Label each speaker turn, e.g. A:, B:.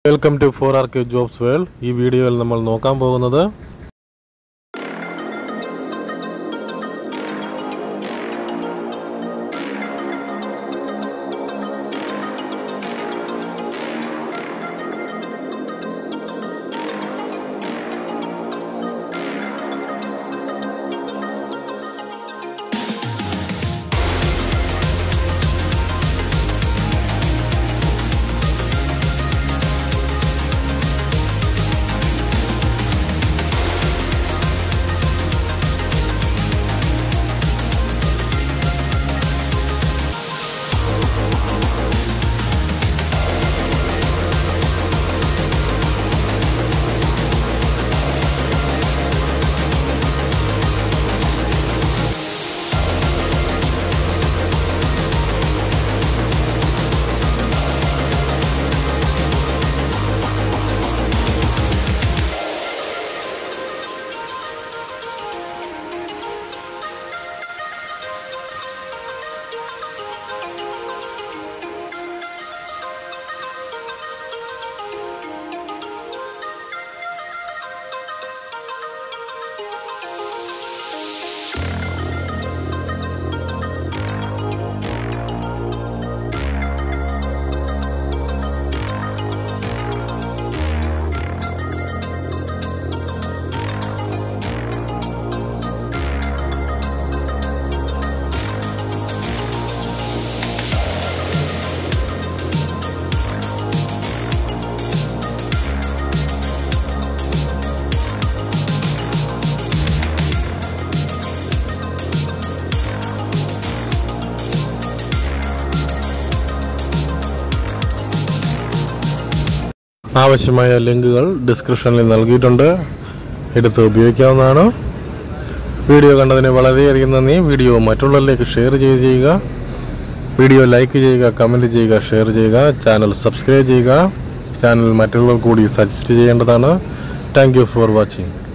A: Welcome to 4rkjobsworld. ഈ വീഡിയോയിൽ നമ്മൾ നോക്കാൻ പോകുന്നത് ആവശ്യമായ ലിങ്കുകൾ ഡിസ്ക്രിപ്ഷനിൽ നൽകിയിട്ടുണ്ട്. എടുത്ത് ഉപയോഗിക്കാവുന്നതാണ്. വീഡിയോ കണ്ടതിന് വളരെയധികം നന്ദി. വീഡിയോ മറ്റുള്ളവരിലേക്ക് ഷെയർ ചെയ്യുക. വീഡിയോ ലൈക്ക് ചെയ്യുക, കമൻറ്റ് ചെയ്യുക, ഷെയർ ചെയ്യുക. ചാനൽ സബ്സ്ക്രൈബ് ചെയ്യുക. ചാനൽ മറ്റുള്ളവർ കൂടി സജസ്റ്റ് ചെയ്യേണ്ടതാണ്. Thank you for watching.